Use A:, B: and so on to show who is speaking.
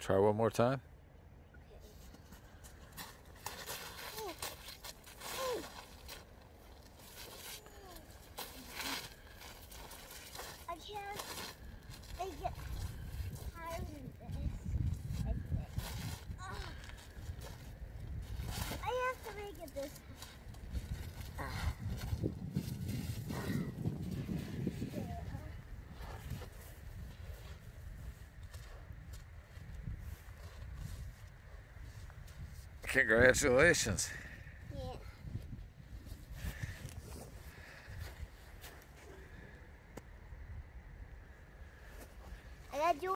A: try one more time?
B: I can't make it higher than this, I think. I have to make it this high.
A: Congratulations.